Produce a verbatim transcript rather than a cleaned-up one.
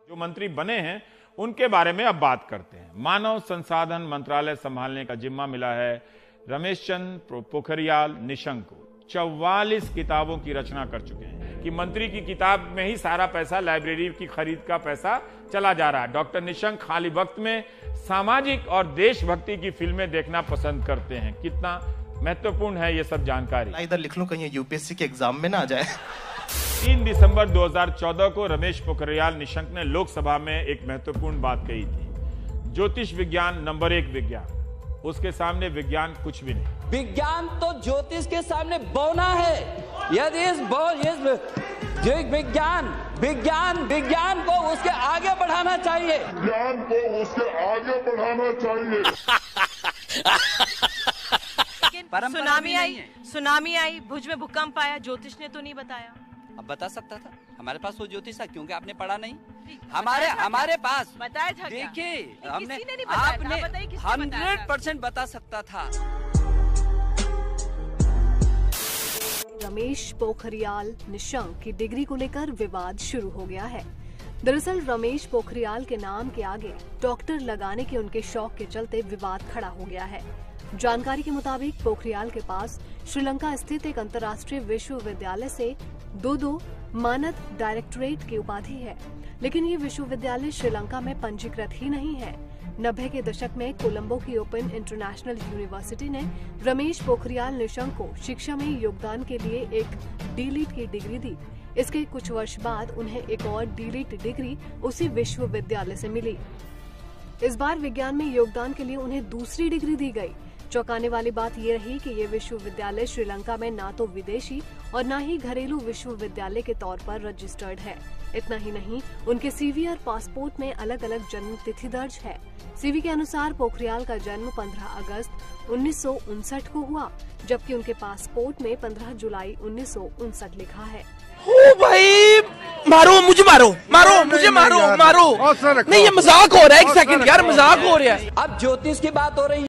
जो मंत्री बने हैं उनके बारे में अब बात करते हैं। मानव संसाधन मंत्रालय संभालने का जिम्मा मिला है रमेश चंद्र पोखरियाल निशंक को। चौवालीस किताबों की रचना कर चुके हैं कि मंत्री की किताब में ही सारा पैसा लाइब्रेरी की खरीद का पैसा चला जा रहा है। डॉक्टर निशंक खाली वक्त में सामाजिक और देशभक्ति की फिल्में देखना पसंद करते हैं। कितना महत्वपूर्ण है ये सब जानकारी। इधर लिख लूं कहीं यूपीएससी के एग्जाम में ना आ जाए। तीन दिसंबर दो हज़ार चौदह को रमेश पोखरियाल निशंक ने लोकसभा में एक महत्वपूर्ण बात कही थी। ज्योतिष विज्ञान नंबर एक विज्ञान, उसके सामने विज्ञान कुछ भी नहीं। विज्ञान तो ज्योतिष के सामने बौना है। यदि इस जो विज्ञान विज्ञान विज्ञान को उसके आगे बढ़ाना चाहिए, विज्ञान को उसके आगे बढ़ाना चाहिए। सुनामी आई सुनामी आई भुज में भूकंप आया, ज्योतिष ने तो नहीं बताया। अब बता सकता था, हमारे पास वो ज्योतिष था क्योंकि आपने पढ़ा नहीं। हमारे हमारे पास बताया था। देखिए हमने आपने हंड्रेड परसेंट बता सकता था। रमेश पोखरियाल निशंक की डिग्री को लेकर विवाद शुरू हो गया है। दरअसल रमेश पोखरियाल के नाम के आगे डॉक्टर लगाने के उनके शौक के चलते विवाद खड़ा हो गया है। जानकारी के मुताबिक पोखरियाल के पास श्रीलंका स्थित एक अंतर्राष्ट्रीय विश्वविद्यालय से दो दो मानद डायरेक्टरेट की उपाधि है, लेकिन ये विश्वविद्यालय श्रीलंका में पंजीकृत ही नहीं है। नब्बे के दशक में कोलंबो की ओपन इंटरनेशनल यूनिवर्सिटी ने रमेश पोखरियाल निशंक को शिक्षा में योगदान के लिए एक डी.लिट की डिग्री दी। इसके कुछ वर्ष बाद उन्हें एक और डी.लिट डिग्री उसी विश्वविद्यालय से मिली। इस बार विज्ञान में योगदान के लिए उन्हें दूसरी डिग्री दी गई। चौंकाने वाली बात ये रही कि ये विश्वविद्यालय श्रीलंका में ना तो विदेशी और ना ही घरेलू विश्वविद्यालय के तौर पर रजिस्टर्ड है। इतना ही नहीं, उनके सीवी और पासपोर्ट में अलग अलग जन्म तिथि दर्ज है। सीवी के अनुसार पोखरियाल का जन्म पंद्रह अगस्त उन्नीस सौ उनसठ को हुआ, जबकि उनके पासपोर्ट में पंद्रह जुलाई उन्नीस सौ उनसठ लिखा है। ओ भाई मारो मुझे, मारो मारो मुझे, मारो मारो। नहीं ये मजाक हो रहा है, एक सेकंड यार, मजाक हो रहा है। अब ज्योतिष की बात हो रही है।